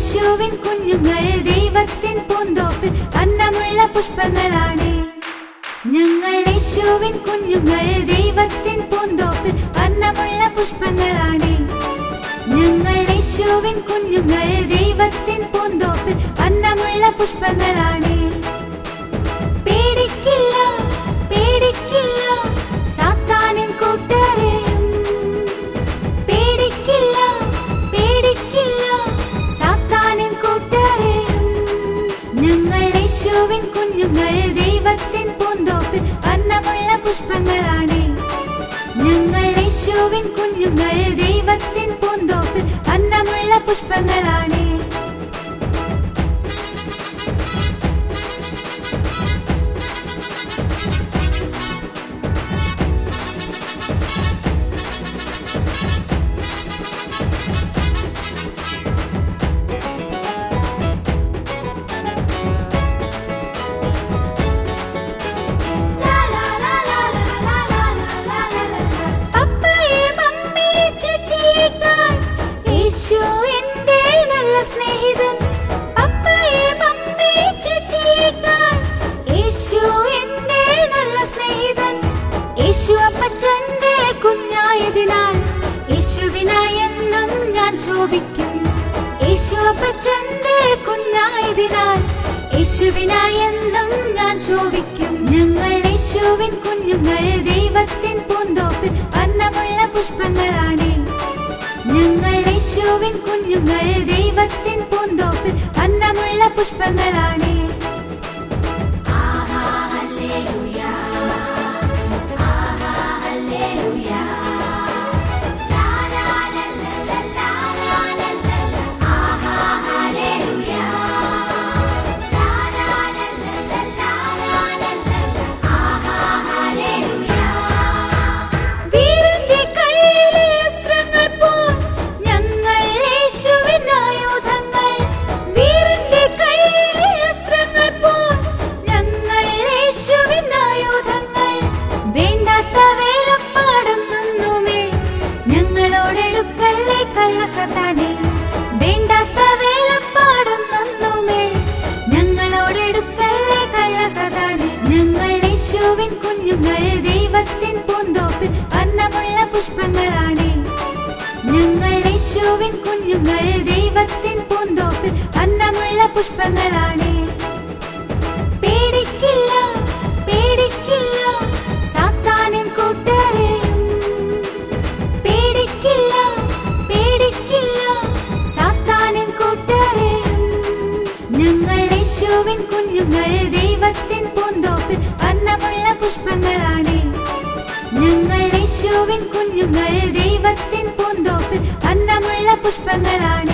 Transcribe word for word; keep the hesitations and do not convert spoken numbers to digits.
യേശുവിൻ കുഞ്ഞുങ്ങൾ ദൈവത്തിൻ പൂന്തോപ്പിൽ അന്നമുള്ള പുഷ്പങ്ങളാണ്. ഞങ്ങൾ യേശുവിൻ കുഞ്ഞുങ്ങൾ ദൈവത്തിൻ പൂന്തോപ്പിൽ അന്നമുള്ള പുഷ്പങ്ങളാണ്. ഞങ്ങൾ യേശുവിൻ കുഞ്ഞുങ്ങൾ ദൈവത്തിൻ പൂന്തോപ്പിൽ അന്നമുള്ള പുഷ്പങ്ങളാണ്. പേടിക്കില്ല പേടിക്കില്ല സാത്താനിൻ കൂട്ടരെയും. പേടിക്കില്ല പേടിക്കില്ല സാത്താനിൻ കൂട്ടരെയും. ഞങ്ങൾ യേശുവിൻ കുഞ്ഞുങ്ങൾ ദൈവത്തിൻ പൂന്തോപ്പിൽ അന്നമുള്ള പുഷ്പങ്ങളാണ്. ഞങ്ങൾ യേശുവിൻ കുഞ്ഞുങ്ങൾ ദൈവത്തിൻ പൂന്തോപ്പിൽ അന്നമുള്ള പുഷ്പങ്ങളാണ്. യേശു അപ്പച്ചന്റെ കുഞ്ഞായതിനാൽ യേശുവിനായെന്നും ഞാൻ ശോഭിക്കും. യേശു അപ്പച്ചന്റെ കുഞ്ഞായതിനാൽ യേശുവിനായെന്നും ഞാൻ ശോഭിക്കും. ഞങ്ങൾ യേശുവിൻ കുഞ്ഞുങ്ങൾ ദൈവത്തിൻ പൂന്തോപ്പിൽ അന്നമുള്ള പുഷ്പങ്ങളാണ്. ഞങ്ങൾ യേശുവിൻ കുഞ്ഞുങ്ങൾ ദൈവത്തിൻ പൂന്തോപ്പിൽ അന്നമുള്ള പുഷ്പങ്ങളാണ്. കുഞ്ഞുങ്ങൾ ദൈവത്തിൻ പൂന്തോപ്പിൽ അന്നമുള്ള പുഷ്പങ്ങളാണ്. ഞങ്ങൾ യേശുവിൻ കുഞ്ഞുങ്ങൾ ദൈവത്തിൻ പൂന്തോപ്പിൽ അന്നമുള്ള പുഷ്പങ്ങളാണ്. പേടിക്കില്ല പേടിക്കില്ല സാത്താനിൻ കൂട്ടരെയും. പേടിക്കില്ല പേടിക്കില്ല സാത്താനിൻ കൂട്ടരെയും. ഞങ്ങൾ യേശുവിൻ കുഞ്ഞുങ്ങൾ ദൈവത്തിൻ പൂന്തോപ്പിൽ അന്നമുള്ള പുഷ്പങ്ങളാണ്. ഞങ്ങൾ യേശുവിൻ കുഞ്ഞുങ്ങൾ ദൈവത്തിൻ പൂന്തോപ്പിൽ അന്നമുള്ള പുഷ്പങ്ങളാണ്.